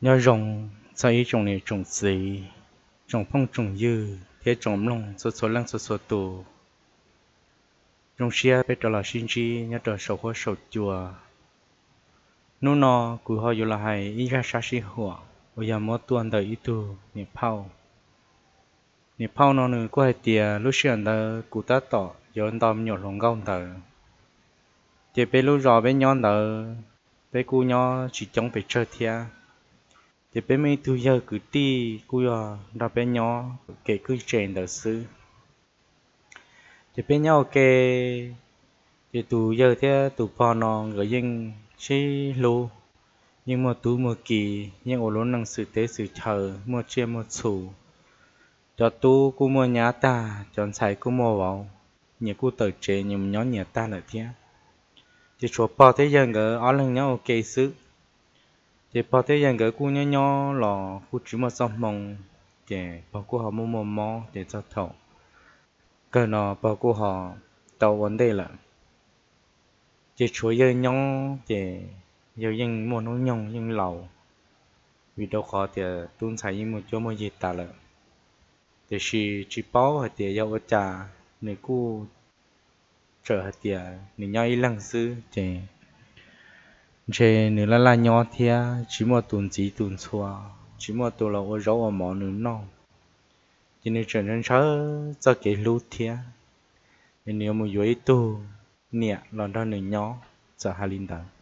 nhớ rồng sao ý trồng này trồng gì trồng phong trồng dư thế trồng lông số số lăng số số tù rồng xia bé trò là xin chi nhớ trò sầu hoa sầu chùa nô nọ cụ họ dù là hay ý ra sa si hùa bây giờ mỗi tuần đời ý tu nè phao nó nữa có hai tia lúc xưa đó cụ ta tỏ giờ anh tóm nhột lòng gông tờ chỉ bé lúc rõ bé nhon tờ bé cụ nhỏ chỉ chống bé chơi thia chỉ bé mấy tu giờ cứ ti cụ giờ đó bé nhỏ kể cứ chuyện đời xứ chỉ bé nhỏ kể chỉ tu giờ thế tu phao nó người dân chỉ lu nhưng mà tu mà kỳ nhưng ở luôn năng sự tế sự chờ mà chia mà chủ cho tu cú mua nhà ta chọn xài cú mua vào nhiều cú tự chế nhưng nhóm nhà ta là thế chỉ số bao thế dân ở ở lần nhau ok xứ chỉ bao thế dân ở cú nhỏ nhỏ là cú chỉ một xong mong để bao cú họ mua mua mò để cho thầu cái nó bao cú họ tàu vấn đề là chỉ số dân nhau để giờ dân mua nó nhông dân lầu vì đâu khó thì tuân xài những một chỗ một gì ta là thì chỉ bảo hạt tiền giao trả người cu trở hạt tiền người nhau ý lăng sư chế người là nhau thia chỉ một tuần chỉ tuần xua chỉ một tuần là ở rau ở mỏ nữa nó cho nên trở nên sợ cho cái lút thia nên nếu mà dưới tu nè lần đó người nhau cho hai linh đẳng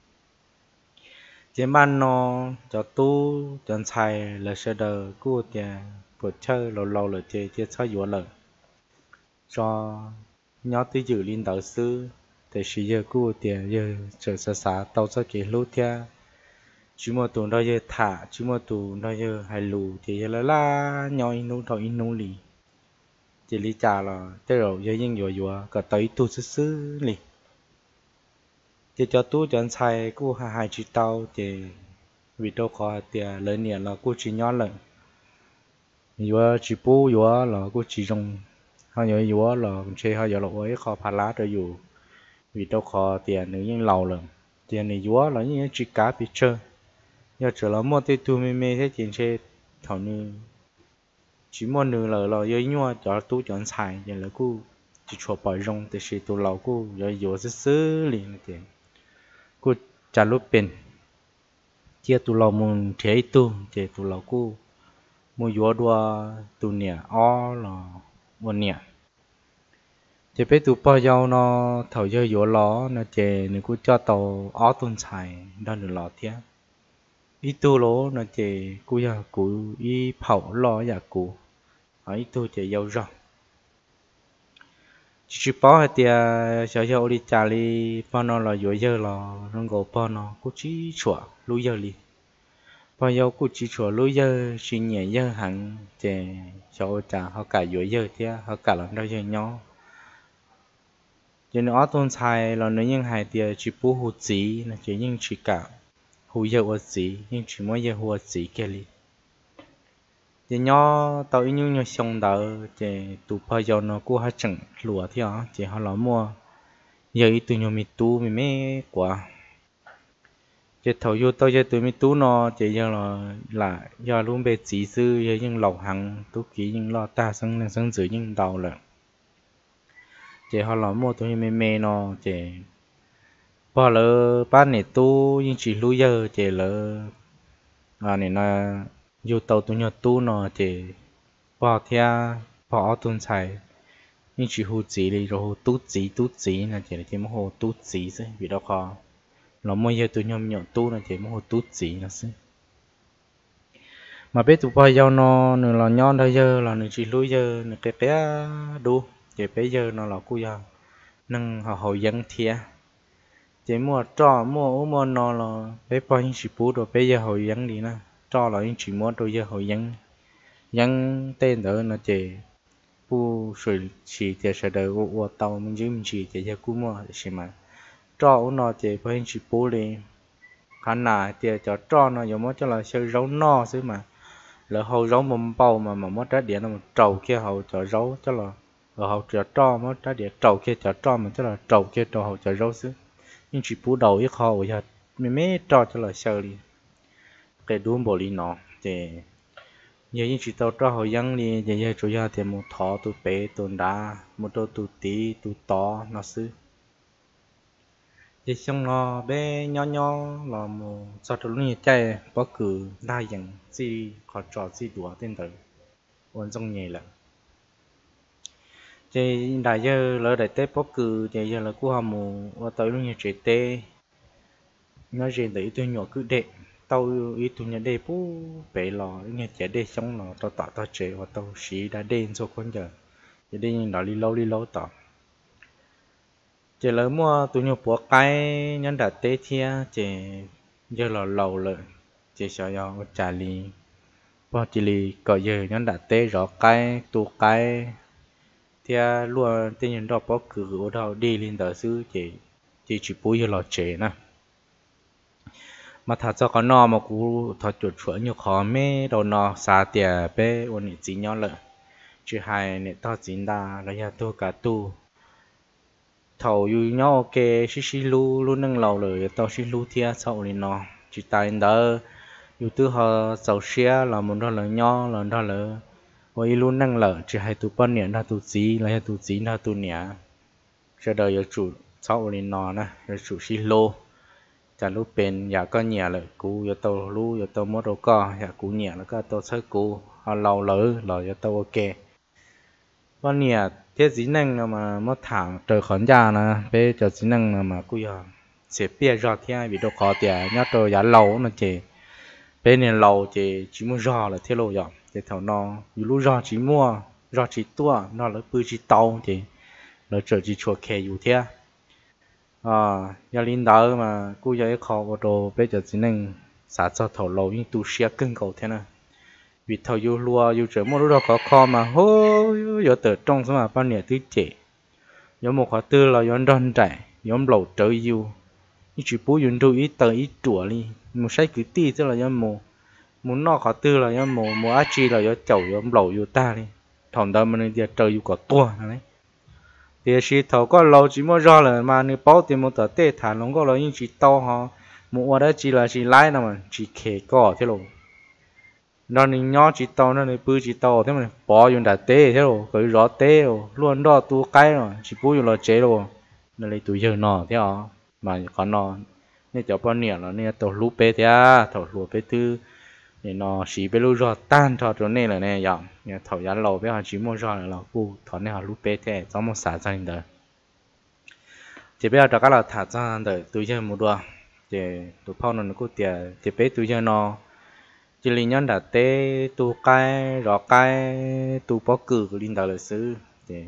chế ban nó cho tu cho xài là sẽ đỡ cu tiền vượt chơi lâu lâu là chơi chơi sao vừa lần cho nhớ tới dự linh đạo sư để sử dụng của tiền giờ trở xa xa tàu cho cái lúa thia chỉ một tuần đó giờ thả chỉ một tuần đó giờ hay lù thì giờ là nhau in thầu in lì chỉ lý trả là tới rồi giờ những vừa cả tới tu sư lì chỉ cho tu cho anh xài của hai chỉ tàu thì vì đâu khó tiền lớn nhiều là của chỉ nhỏ lần vừa chỉ bù vừa là của chỉ dùng họ nhớ vừa là chơi họ giờ là với kho phá lá cho dù vì đâu khó tiền nữa nhưng lâu rồi tiền này vừa là những chỉ cá bị chơi giờ trở lại mua tê tu mê thế tiền chơi thầu như chỉ mua nửa là giờ nhua cho tu chọn xài giờ là cu chỉ cho bỏ rong để sử tu lâu cu giờ vừa xứ liền tiền cu trả lúc bên chia tu lâu muốn thế tu chế tu lâu cu mua vừa đua tu nè ó là mua nè chế bé tụ bao nhiêu nó thầu giờ vừa ló nó chế nó cũng cho tàu ó tuần xài đó được ló thế ít tu lố nó chế cú giờ cú ít phẩu ló giờ cú ở ít tu chế giàu rong chỉ bảo hay tiề giờ giờ đi trả li bao nó là vừa giờ là nó gộp bao nó cú chỉ chua lú giờ li bao nhiêu cú chỉ chua lú giờ chỉ nhẹ giờ hẳn chế cho trả họ cả vừa giờ thế họ cả lần đâu giờ nhau cho nên ở tuần sai là nếu như hai tia chỉ bù hụt gì là chỉ những chỉ cả hụt giờ hụt gì nhưng chỉ mỗi giờ hụt gì kia đi thì nhỏ tao ý như xong đó thì tụ bao giờ nó cũng hay chẳng lúa thì họ chỉ họ lo mua giờ ý tụi nhau mi tu mi mê quá chỉ thầu vô tao giờ tụi mi tu nó chỉ giờ là giờ luôn về chỉ sư giờ những lộc hàng tu kỹ những lo ta sang giữ những đầu là chỉ họ làm mua tôi mê mê nó chỉ bỏ lỡ bán này tu nhưng chỉ lưu giờ chỉ lỡ này là dù tàu tôi nhớ tu nó chỉ bỏ theo bỏ tuần xài nhưng chỉ hút gì đi rồi tu gì là chỉ là chỉ muốn hút tu gì thôi vì đó khó nó mua giờ tôi nhớ tu là chỉ muốn hút tu gì là thôi mà biết tụi bao giờ nó là nhon đây giờ là nó chỉ lưu giờ nó cái bé đu chỉ bây giờ nó là cú giờ nâng họ hậu dân thia chỉ mua trò mua nó là bé bao nhiêu chỉ bù rồi bây giờ hậu dân đi nè trò là những chỉ mua rồi giờ hậu dân tên đó là chỉ bù rồi chỉ để sẽ đợi ô tàu mình giữ mình chỉ để giờ cú mua để mà trò nó chỉ bao nhiêu chỉ bù đi khả năng thì cho nó giống như là sợi rau no xứ mà lỡ hậu rau mầm bầu mà mất trái điện nó một trầu kia hậu cho rau cho là ở hậu chờ trò mà trái địa trầu kia chờ trò mà tức là trầu kia trầu hậu chờ rau xứ nhưng chỉ bù đầu ít khó bây giờ mấy trò cho là sơ đi cái đuông bò lì nó thì giờ những chỉ tàu cho họ dân đi giờ chủ yếu thì một thọ tụ bé tụ đá một đôi tụ tí tụ to nó xứ giờ xong nó bé nhỏ nhỏ là một sau đó lúc như chạy bất cứ đa dạng gì họ trò gì đùa tên tử quan trọng nhẹ là thì đại giờ lỡ đại tết bất cứ thì giờ là của họ một và tới lúc như trẻ tê nó riêng tới tôi nhỏ cứ đệ tao ý tôi nhận đề bố bé lò nghe trẻ đề xong nó tao tạo tao chế và tao xí đã đen cho con giờ thì đi nó đi lâu tao chỉ lỡ mua tôi nhập bộ cái nhân đã tết thia chỉ giờ là lâu rồi chỉ sợ nhau trả li bao chỉ li có giờ nhân đã tết rõ cái tu cái thia luôn tên nhân đó bao cứ ở đâu đi lên đó xứ chỉ bùi giờ là chế nè mà thật cho con nó mà cú thật chuột chuột nhiều khó mê đầu nó xa tiề bé ôn nhị chỉ nhau lợ chứ hai nè to chính đa là nhà tôi cả tu thầu yu nhau ok xí lu lu nâng lầu rồi tao xí lu thia sau này nó chỉ tại đó yu tư họ giàu xe là một đó là nhau là đó là ôi lu nâng lợ chỉ hai tu bao nhiêu là tu chỉ là tu chỉ là tu nhẹ giờ đời yu chủ sau này nó nè yu chủ xí lu chả lúc bên nhà có nhà lại cú giờ tao lu giờ tao mất đâu có nhà cú nhà nó có tao sấy cú họ lâu lỡ rồi giờ tao ok con nhà thế gì năng mà mất thẳng trời khẩn già nè bây giờ gì năng mà cú giờ sẽ bia ra thế vì đâu có tiền nhớ tôi giá lâu nó chỉ bên này lâu chỉ mua ra là thế lâu rồi thì thằng nó lúc ra chỉ mua ra chỉ tua nó là bự chỉ tàu thì nó trở chỉ chuột kheอยู่thế giờ linh đạo mà cú giờ khó vào đồ bây giờ chỉ nên xả cho thầu lâu nhưng tu sửa cứng cầu thế nào vì thầu yêu lúa yêu trở mua lúc đó có kho mà hô giờ từ trong số mà bao nhiêu thứ trẻ giờ một khóa tư là giờ đơn chạy giờ lẩu trở yêu như chỉ bố dùng đôi ít tờ ít chùa đi một sai cứ ti tức là giờ một muốn nọ khóa tư là giờ một ác chi là giờ chậu giờ lẩu yêu ta đi thằng đó mình giờ trời yêu có tua này thì chỉ thầu có lâu chỉ mua ra là mà nếu bảo thì một tờ tê thả nó có lâu nhưng chỉ to họ mua đó chỉ là chỉ lái nào mà chỉ kể có thế rồi nó nên nhỏ chỉ to nó nên bự chỉ to thế mà bỏ dùng đã tê thế rồi cái rõ tê rồi luôn đó tu cái rồi chỉ bù dùng là chế rồi nó lấy túi giờ nọ thế à mà còn nọ nên cho bao nhiêu là nên tàu lú bê thế à tàu lú bê tư nên nó chỉ bê lú rõ tan cho chỗ này là nè giờ nhà thầu giá lâu bây giờ chỉ mua rõ là cú thọ này là lú bê thế cho một xã ra đời chỉ bây giờ các là thả ra đời túi giờ một đua thì tụi phong nó cũng tiền chỉ bê túi giờ nó chỉ linh nhân đã té tu cái rõ cái tu bó cử của linh đạo lịch sử thì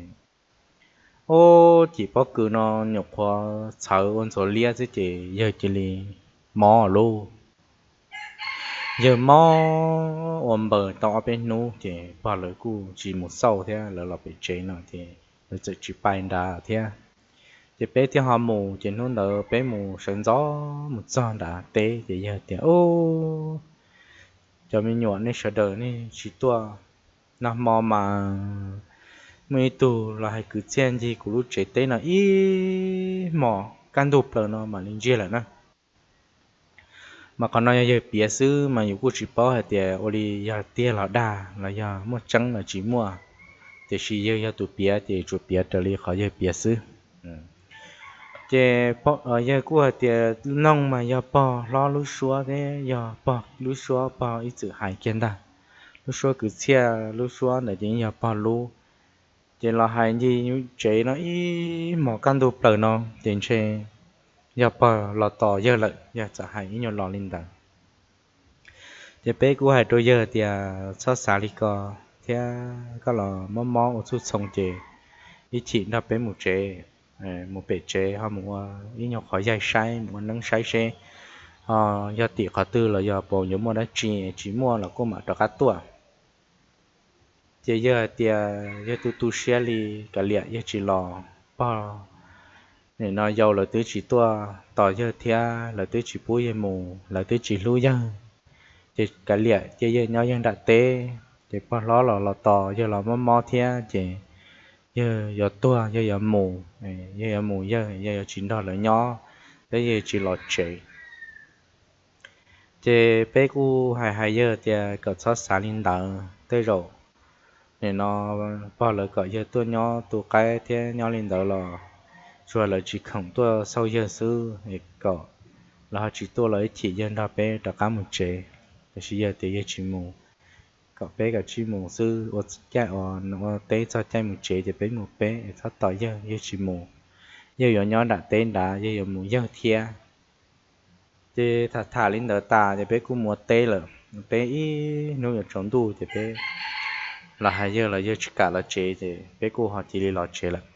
ô chỉ bó cử nó nhục qua sợ ôn số lia chứ chỉ giờ chỉ linh mò luôn giờ mò ôm bờ to bên nu thì bao lời cu chỉ một sau thế là nó bị chế nó thì nó chỉ bay đà thế chỉ bé thì họ mù chỉ nó đỡ bé mù sân gió một gió đã té thì giờ thì ô cho mình nhọn này sợ đời này chỉ tua nằm mò mà mấy tù là hay cứ chen gì của lúc trẻ tết là ý mò can đục là nó mà lên chia là nó mà còn nói giờ bia sư mà nhiều cô chỉ bảo hay thì oli giờ tia là đa là giờ mua trắng là chỉ mua thì chỉ giờ tụ bia thì tụ bia trở lại khỏi giờ bia sư chế bỏ ở giờ của thì nông mà giờ bỏ lo lúa xóa thế giờ bỏ lúa xóa bỏ ít chữ hải kiến ta lúa xóa cứ chia lúa xóa để đến giờ bỏ lúa chế là hải gì như chế nó ít mỏ căn đồ bờ nó đến chế giờ bỏ là tỏ giờ lại giờ chả hải nhiều lò linh đằng chế bé của hải đôi giờ thì sao xả đi co thế có là mò mò một chút sông chế ít chỉ là bé một chế một bể chế họ một ít nhau khỏi dài sai một nắng sai xe giờ tiệc họ tư là giờ bộ những mua đã chỉ mua là có mà cho cá tua giờ giờ tu xe li cả liệt giờ chỉ lò bao để nó giàu là tứ chỉ tua tỏi giờ thia là tứ chỉ bùi mù là tứ chỉ lúa giờ chỉ cả liệt giờ nhau dân đã tê chỉ bao ló là tỏi giờ là mò thia chỉ giờ tua giờ mù giờ mù giờ chỉ đó là nhỏ thế giờ chỉ lọt chế chế bé cu hai hai giờ thì có sót xả linh đỡ tới rồi nên nó bao giờ có giờ tôi nhỏ tôi cái thì nhỏ linh đỡ là rồi là chỉ không tôi sau giờ xứ thì có là chỉ tôi lấy chỉ dân ra bé đã cả một chế thì chỉ giờ thì giờ chỉ mù có bé cả chỉ mù xứ ở chạy ở nó tế cho chạy một chế thì bé một bé sắp tới giờ giờ chỉ mù giờ nhỏ nhỏ đã tên đã giờ mù giờ thiệt thì thả lên đỡ ta thì bé cũng mua tê rồi bé ít nuôi ở trong tủ thì bé là hai giờ chỉ cả là chế thì bé cũng họ chỉ đi lọt chế là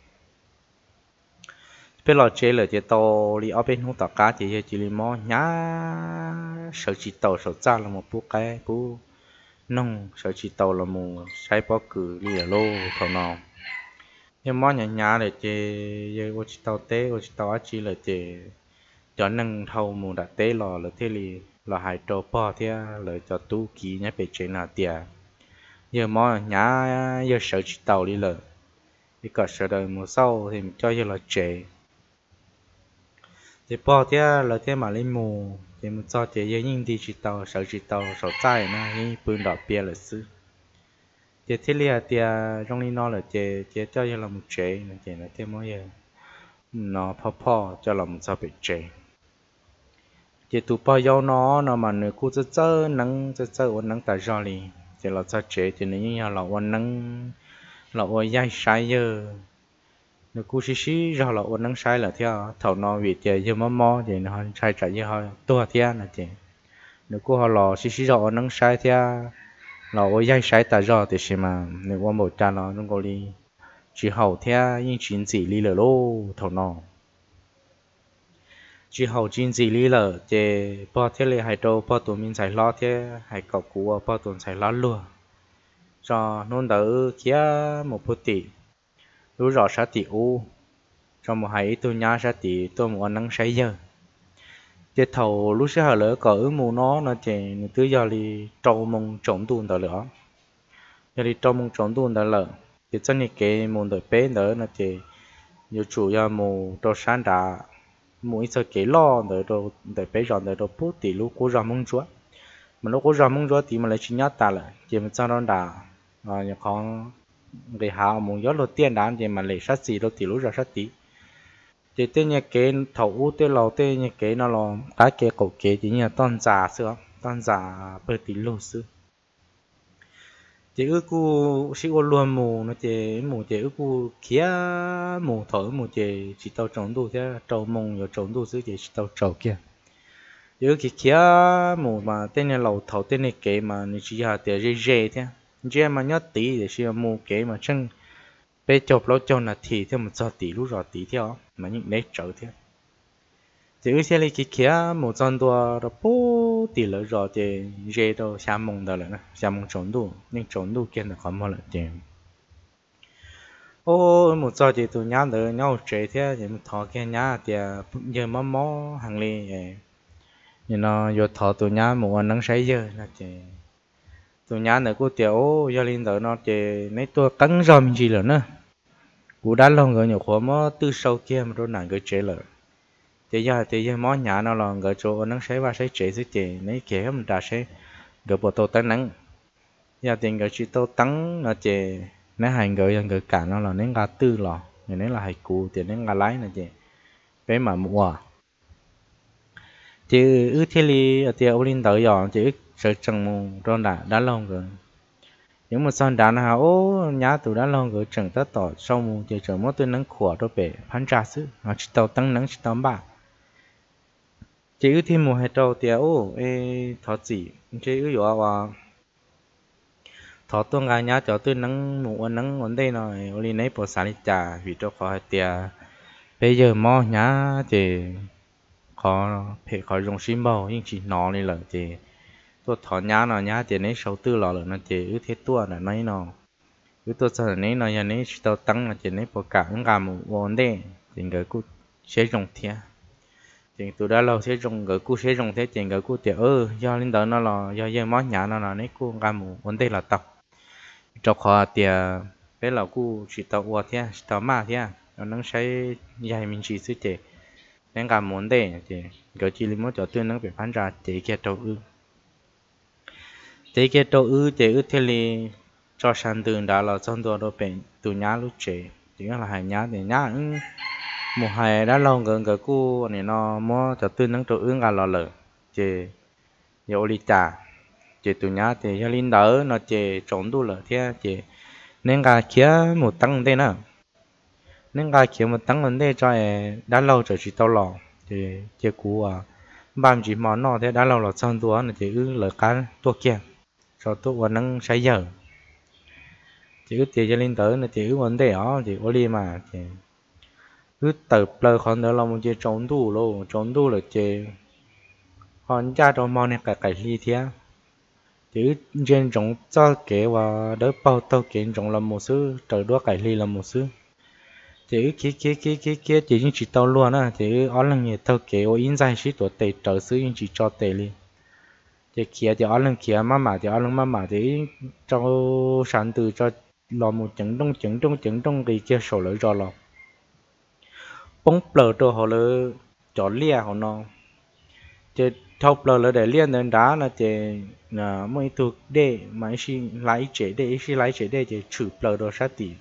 bé lọt chế là thì tàu đi ở bên hông tàu cá thì giờ chỉ đi mò nhá sợ chỉ tàu sợ cha là một bút cái bút nông sợ chỉ tàu là một sai bỏ cử đi ở lô thầu nào nhưng mò nhá nhá để thì giờ có chỉ tàu té có chỉ tàu chỉ là thì cho năng thâu mù đã tế lò là thế li là hai trâu po thế là cho tu kỹ nhá bị chế nào tiệt giờ mò nhá giờ sợ chỉ tàu đi lợ thì có sợ đời mùa sau thì cho giờ là chế thì po thế là thế mà lên mù thì một cho chế giờ nhìn đi chỉ tàu sợ trái na như bươn đỏ bia là xứ thì thế li à tiệt trong li nó là chế cho giờ là một chế là chế là thế mò giờ nó po cho là một sao bị chế chỉ tụ bao nhiêu nó mà nửa khu chơi nắng tại do li chỉ là sao chế thì nếu như là là ôn dai sai giờ nửa khu xí rồi là ôn nắng sai là theo thầu nó vì chơi giờ mò thì nó sai chạy như hơi tua theo là chị nửa khu họ lò xí rồi ôn nắng sai theo là ôn dai sai tại do thì xem mà nửa ôn một cha nó có đi chỉ hậu theo những chuyện gì li lờ lô thầu nó chỉ hậu chín gì lý lợ chế bao thế này hay đâu bao tụi mình xài lo thế hay cọc cũ bao tụi xài lo luôn cho nôn đỡ kia một bút tỷ lúc rõ sát tỷ u cho một hai tôi nhá sát tỷ tôi một năng say giờ chế thầu lúc sẽ lỡ có ứng mù nó chế cứ giờ đi trâu mông trống tuôn đỡ lỡ giờ đi trâu mông trống tuôn đỡ lỡ chế cho nên cái môn đỡ bé đỡ nó chế nhiều chủ yếu mù trâu sáng đã mỗi giờ cái lo để bây giờ để đồ bút thì lúc cố ra mong chúa mà lúc cố ra mong chúa thì mà lại chỉ nhát ta lại chỉ một trong đó đã nhà con để hạ một gió đầu tiên đã thì mà lại sát gì đâu thì lúc ra sát tí thì tên nhà cái thầu u tên lò tên nhà cái nó là cái cổ kế thì nhà toàn giả xưa toàn giả bơi tí lô xưa chỉ ước cu sĩ ô luôn mù nó chỉ mù chỉ ước cu kia mù thổi mù chỉ tàu trống đủ thế trâu mông rồi trống đủ xứ chỉ tàu trâu kia ước cái kia mù mà tên này lẩu thầu tên này kế mà nó chỉ là để dễ dễ thế dễ mà nhớ tí để xem mù kế mà chân bé chụp lỗ chôn là thì theo một giờ tí lúc rồi tí theo mà những nét trở thế chỉ ước xem cái kia mù chân tua rồi bố tí lỡ rồi thì dễ đâu xa mông đó là xa mông trống đủ nhưng trống đủ kia là có một lần tiền ô một giờ thì tụi nhá đỡ nhau chế thế thì một thọ kia nhá thì giờ mó hàng ly nhưng nó vô thọ tụi nhá một nắng sấy giờ là chị tụi nhá nữa cô tiểu giờ linh đỡ nó chị mấy tôi cắn rồi mình gì rồi nữa cú đá lông rồi nhiều khóa mó từ sau kia mà tôi nặng cái chế rồi thì giờ mó nhà nó là cái chỗ nắng sấy và sấy chế chứ chị mấy kia mình đã sấy cái bộ tô tăng nắng giờ tiền cái chỉ tô tăng là chị nếu hành người cả nó là nên gà tư lò nên là hay cù thì nên gà lái này chị bé mà mua chứ ước thế li ở tiệm linh tới dọn chứ sợ chẳng mùron đã lâu rồi những một son đá nào ô nhá tụi đã lâu rồi chẳng tất tỏ sau mù thì chẳng mất tôi nắng khỏa đâu bể phán trà sức nó chỉ tàu tăng nắng chỉ tàu bạc chứ ước thêm mùa hè trâu thì ô ê thọ gì chứ ước dọa vào thọ tôi ngay nhá cho tôi nắng mùa nắng vấn đề này ô li nấy bỏ xả đi trà vì cho khỏi tiệt bây giờ mò nhá thì khó phải khỏi dùng sim bao nhưng chỉ nó này là thì tôi thọ nhá nó nhá thì nấy sau tư lò là nó thì ước thế tua là nấy nó ước tôi sợ nấy nó nhà nấy tao tăng là thì nấy bỏ cả những cái một vấn đề thì người cứ sẽ dùng thế thì tôi đã lâu sẽ dùng người cứ sẽ dùng thế thì người cứ thì do linh đó nó là do giờ món nhá nó là nấy cứ cái một vấn đề là tập cho khó thì cái là cứ chỉ tao qua thế tao mà thế nó能ใช้ dài mình chỉ sức chế nên cả muốn để thì cái chỉ là một chỗ tôi nó phải phán ra chế kia đầu ư thế cái chỗ thế li cho sản từ đã là trong đó đồ bể từ nhá lúc chế chỉ là hai nhá thì nhá một hai đã lâu gần gần cu này nó mua cho tư nắng chỗ ứng là lờ chế dầu li trà chế từ nhá thì cho linh đỡ nó chế trốn đủ lờ thế chế nên cả kia một tăng đây nè nên cả kia một tăng đây cho đã lâu rồi chỉ tao lò thì chế cũ à ban chỉ món nọ thế đã lâu là xong tua là chế ư lờ cá tua kia cho tôi còn nắng say giờ chỉ ư chế cho linh đỡ là chế ư vấn đề đó chế ô li mà chế cứ tập lời còn đỡ là một chế trốn đủ là chế còn cha trong món này cả cái ly thế chứ trên trong cho kế và đỡ bao tao kế trong là một số trời đua cái ly là một số chứ kia chỉ tao luôn á chứ ở lần nhiều tao kế ở in dài sĩ tuổi tệ trời xứ chỉ cho tệ đi chứ kia thì ở lần kia mà thì ở lần mà thì cho sản từ cho là một chấn đông cái kia sổ lợi cho là bóng bờ đồ họ là cho lia họ nó chứ thâu bờ là để liên đến đá là chỉ là mấy thuộc để mà xin lái chế để chỉ trừ bờ đồ sát tỉ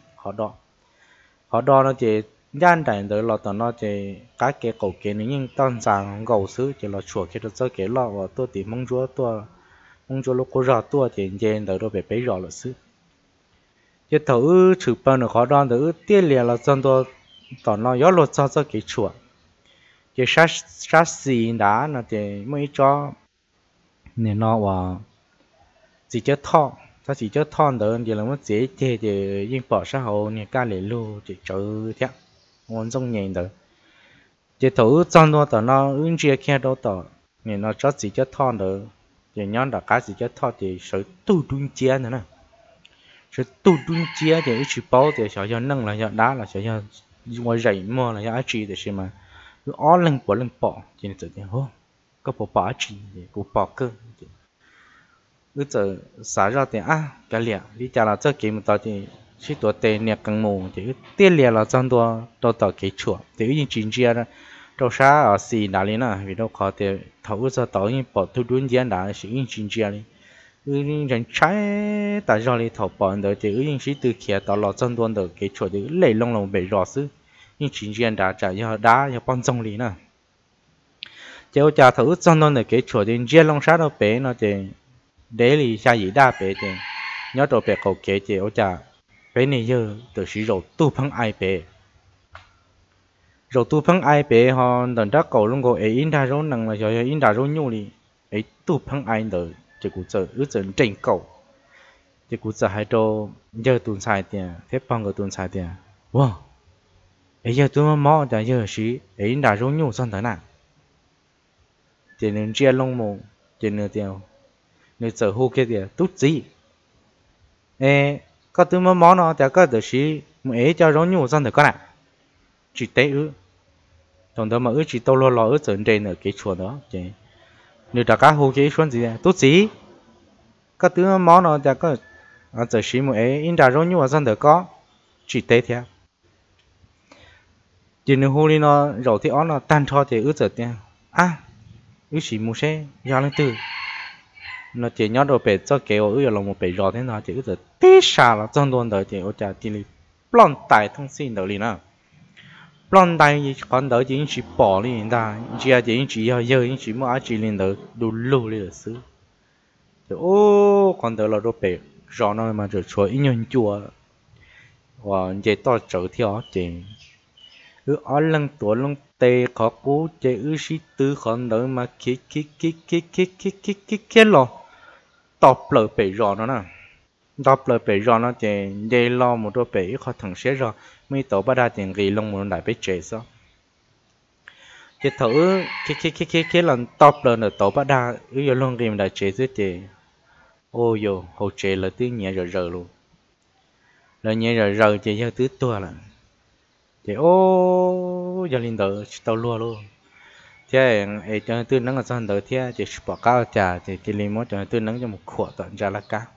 họ đo nó chỉ gian đại đời là tao nó chỉ các cái cổ kiến những toàn dạng gầu xứ chỉ là chuột cái đó cái lọ và tôi tìm mong chúa lúc có rõ tôi thì trên đời đó phải bấy rõ là xứ chỉ thử trừ bờ nó họ đo thử tiếc liền là dân tôi tao nó gió lột cho cái chuột chỉ sát xì đá nó chỉ mấy cho nên nó và chỉ cho thọ ta chỉ cho thon đỡ thì là mất dễ thì nhưng bỏ xã hội này ca lệ lu chỉ chơi thế ngon trong nhện đỡ chỉ thử trong đó tao nó ứng chia kia đâu tao nên nó cho chỉ cho thon đỡ thì nhón đã cá chỉ cho thon thì sự tu đun chia nữa nè sự tu đun chia thì chỉ bao thì sợ cho nâng là cho đá là sợ cho ngoài dậy mua là cho chỉ để xem mà cứ ó lên bỏ thì tự nhiên hô có bỏ chỉ để cũng bỏ cơ cứ giờ xả ra thì cái liền đi chả là cho kiếm một tao thì chỉ tuổi tệ nè càng mù thì tiền liền là trong đó tao cái chuột thì những chuyện gì đó đâu xa ở xì đá lên à vì đâu khó thì thấu cho tao những bỏ thu đun tiền đá chỉ những chuyện gì đấy những人trái tại sao lại thấu bỏ được thì những sĩ từ kia tao là trong đó được cái chuột thì lấy lông bị rõ sư những chuyện gì đá trả cho đá cho bằng trong lý nè chứ cha thấu trong đó được cái chuột thì chia lông sát đâu bé nó thì để lý xa gì đa bé thì nhớ đồ bé cầu kế thì ôi chà bé này giờ từ sử dụng tu phăng ai bé rồi tu phăng ai bé họ đần đã cầu luôn gọi ấy in ra rồi năng là cho in ra rồi nhu đi ấy tu phăng ai đỡ chỉ cụ giờ ước giờ trình cầu chỉ cụ giờ hai đồ giờ tuần sai tiền phép bằng của tuần sai tiền wow ấy giờ tôi mò đã giờ sĩ ấy in ra rồi nhu xong thế nào chỉ nên chia lông mù chỉ nửa tiền nếu giờ hô kia thì tốt gì có thứ mà món nó thì có được xí mà cho rong nhu xong được con ạ chỉ tế ư còn đó mà ư chỉ tao lo ư trở trên ở cái chuột đó chứ nếu đã cá hô cái xuân gì tốt gì có thứ mà món nó thì có giờ xí mà in ra rong nhu xong được có chỉ tế theo chỉ nếu hô đi nó rồi thì nó tan cho thì ư giờ tiền ư chỉ mua xe giao lên từ nó chỉ nhớ đồ bể cho kéo ở là một bể rõ thế nào chỉ có té xả là trong đoàn đời thì ở nhà thì li plon tài thông xin đời li nè plon tài gì còn đời chỉ bỏ đi người ta chỉ giờ chỉ mua chỉ lên đời đủ lù đi là xứ còn đời là đồ bể rõ nó mà rồi cho ít nhân chùa và chỉ to trở theo chỉ ở lần tuổi lần tê khó cố chỉ sĩ tư còn đời mà kia lo tập lời bể rõ nó nè tập lời bể rõ nó thì để lo một đôi bể khó thằng sẽ rõ mấy tổ bắt ra tiền gì lông một đại bể chế sao cái thử cái lần tập lời là tổ bắt ra ví dụ lông game đại chế dưới thì ôi yo hồ chế là tiếng nhẹ rờ luôn là nhẹ rờ thì giờ tứ tua là thì giờ linh tử tao luôn thế ấy cho tôi nâng ở trong đời thế chỉ bỏ cao trà thì chỉ lấy mỗi cho tôi nâng cho một khỏa tận ra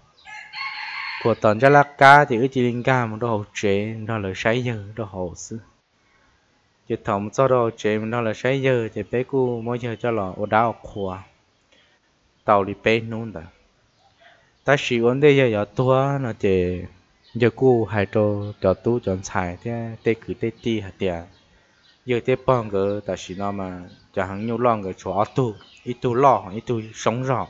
lá cá thì chỉ linh cá một đồ hậu chế đó là sấy giờ đồ hậu sư chỉ thòng sau đó chế đó là sấy giờ thì bé cô mỗi giờ cho là ở đảo khỏa tàu đi bé nôn đó ta chỉ vấn đề giờ tua nó chỉ giờ cũ hai cho tu chọn xài thế tê cứ tê ti hạt tiền giờ tê bong cái ta chỉ nó mà cho hàng nhiều lon cái chỗ tu ít tu lo ít tu sống rõ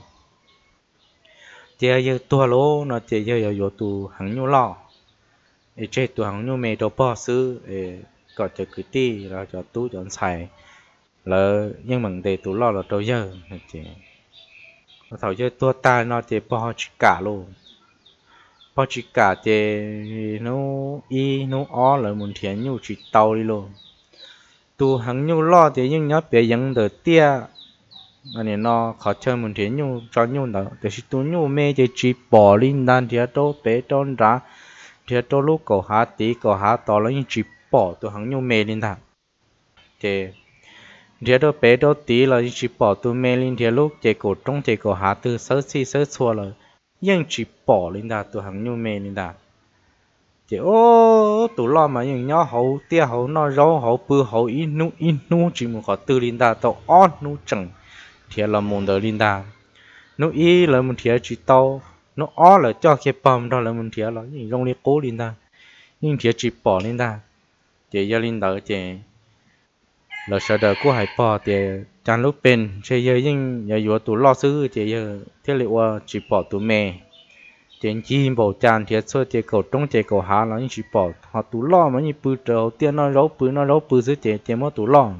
giờ tua lố nó chỉ giờ tu hàng nhiều lo để chơi tu hàng nhiều mẹ đồ bỏ xứ có cho cứ ti rồi cho tu chọn xài là nhưng mà để tu lo là đâu giờ chỉ thầu chơi tua ta nó chỉ bỏ chỉ cả luôn bỏ chỉ cả thì nó nó ó là muốn thiện nhu chỉ tàu đi luôn tu hàng nhu lo thì nhưng nhớ bé dẫn được tia anh này nó khó chơi muốn thiện nhu cho nhu đó thì tu nhu mê chỉ bỏ linh đan thì đâu bé đón ra thì đâu lúc cầu há tí cầu há to là những chỉ bỏ tu hàng nhu mê linh đan thì đâu bé đâu tí là chỉ bỏ tu mê linh thì lúc chỉ cổ trong chỉ cổ há từ sớ xí sớ xua rồi nhưng chỉ bỏ lên đà tụi hàng nhu mê lên đà chỉ ô tụi lo mà những nhỏ hậu tia hậu nó rau hậu bự hậu ít nu chỉ một khó từ lên đà tàu on nu chẳng thì là một đời lên đà nu ít là một thiệt chỉ tàu nó ó là cho cái bom đó là một thiệt là những rong lên cố lên đà nhưng thiệt chỉ bỏ lên đà chỉ giờ lên đà chỉ là sợ đời của hải bỏ thì chẳng lúc bên chơi giờ nhưng giờ tụi lo xứ thì giờ thế liệu chỉ bỏ tụi mẹ tiền chi bảo tràn thiệt số tiền cầu trong tiền cầu hạ là những chỉ bỏ họ tụi lo mà như bự trâu tiền nó rấu bự dưới tiền mà tụi lo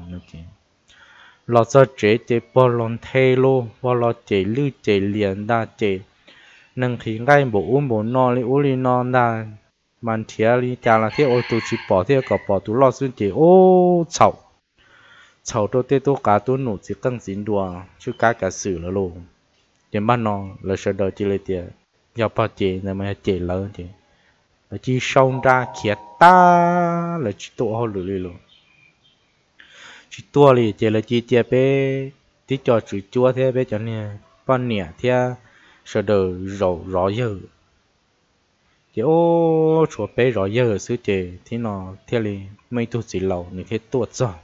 lo cho chế chế bỏ lon thay lô bỏ lo chế lưu chế liền đa chế nâng khí ngay bộ no li no đa man thiệt li cha là thế ô tụi chỉ bỏ thế có bỏ tụi lo xuống chế ô chậu tôi tê tôi cá tôi nụ chỉ căng dính đùa chứ cả sự là luôn tiền ban nó là sợ đời chỉ lấy tiền do bao chế này mà chế lớn thì là chỉ xong ra kia ta là chỉ tổ họ lười luôn chỉ tua li chế là chỉ chế bé tí cho chữ chúa thế bé cho nên ban nè thế sợ đời rõ giờ thì ô chuột bé rõ giờ xứ chế thì nó thế li mấy tu chỉ lâu này thế tuột rồi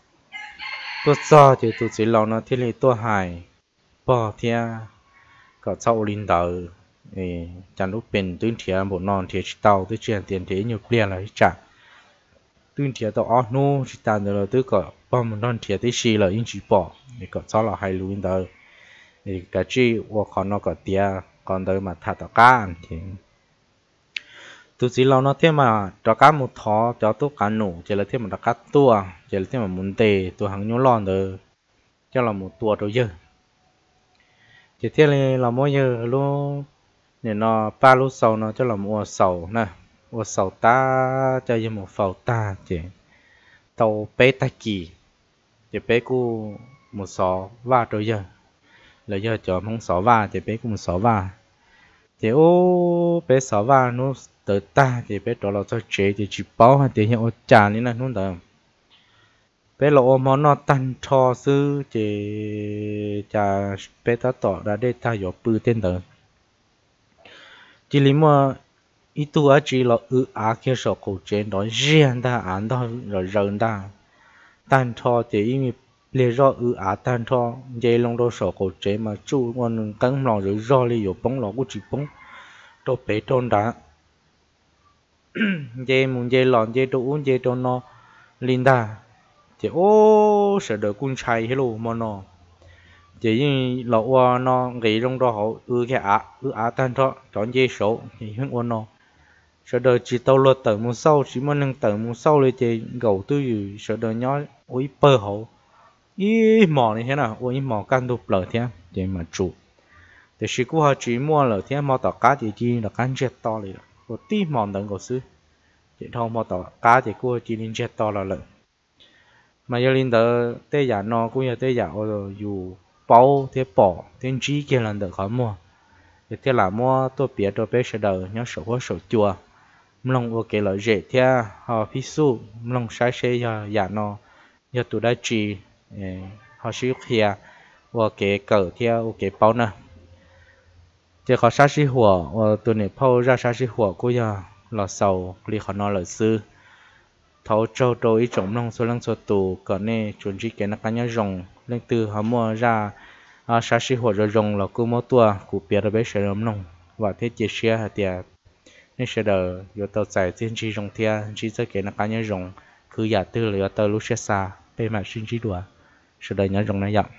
tôi cho thì tôi chỉ lâu nó thế này tôi hài bỏ thia có sau linh đạo chẳng lúc bên tuyên thiệt một non thiệt tàu tôi chuyển tiền thế nhiều tiền là trả tuyên thiệt tàu áo nô chỉ tàn được là tôi có bỏ một non thiệt tới xì là in chỉ bỏ thì có sau là hai lưu linh đạo thì cái chi và còn nó có tiền còn đời mà thà tàu cá thì tôi chỉ lâu nó thêm mà cho cá một thó cho tôi cá nổ chỉ là thêm một cá tua chỉ là thêm một muốn tê tôi hàng nhón lon rồi cho là một tua rồi giờ chỉ thêm là mỗi giờ luôn để nó ba lúc sau nó cho là một sầu nè một sầu ta cho như một phẩu ta chỉ tàu bé ta kỳ chỉ bé cu một sọ va rồi giờ là giờ cho mong sọ va chỉ bé cu một sọ va thì ô bé sọ va nó tới ta thì bé đó là cho chế thì chỉ bảo hay thì hiện trà nên là nó đỡ bé lộ món nó tan cho sư thì trà bé ta tỏ ra để ta có bự tên đỡ chỉ lý mà ít tu ở chỉ là cái số cổ chế đó riêng ta án đó rồi rợn ta tan cho thì ý lê do tan cho dây long đô số cổ chế mà chú con cắn lòng rồi do li có bóng lọ của chỉ bóng đồ bé trôn đá dây muốn dây lòn dây đồ uống dây đồ nó linda chỉ ô sợ đỡ cung chạy hello mà nó chỉ như lọ qua nó nghĩ trong đó họ cái tan cho dây số thì hướng qua nó sợ đỡ chỉ tàu lượt tờ một sau chỉ muốn nâng tờ một sau lên thì gầu tư sợ đỡ nhói ôi bơ hậu ý mỏ này thế nào ôi mỏ can đục lở thế vậy mà chủ thì chỉ có họ chỉ mua lở thế mỏ tàu cá thì chỉ là can jet to này có tí mòn đằng cổ sư chỉ thâu mò tàu cá thì cô chỉ nên jet to là lợn mà giờ linh đỡ tê giả nó cũng như tê giả rồi dù bao thế bỏ thế chỉ kia lần đỡ khó mua thì thế là mua tôi biết tôi biết sẽ đỡ nhớ sổ có sổ chùa mong ok là dễ thế họ phi su mong sai xe giờ giả nó giờ tụi đã chỉ họ sử kia ok cỡ theo ok bao nè chỉ có sát sĩ hùa tụi này phao ra sát sĩ hùa của giờ là sầu li họ nói là sư thấu châu đôi trồng nông số lăng số tù còn này chuẩn chỉ cái nó cá nhau rồng lên từ họ mua ra sát sĩ hùa rồi rồng là cứ mua tua cụ bia rồi bé sẽ làm nông và thế chia sẻ hạt tiền nên sẽ đỡ yếu tàu giải trên chỉ rong thea chỉ cho cái nó cá nhân rong cứ giả tư là yếu tàu lúc sẽ xa bên mặt sinh chỉ đùa sẽ đỡ nhớ rong này dặm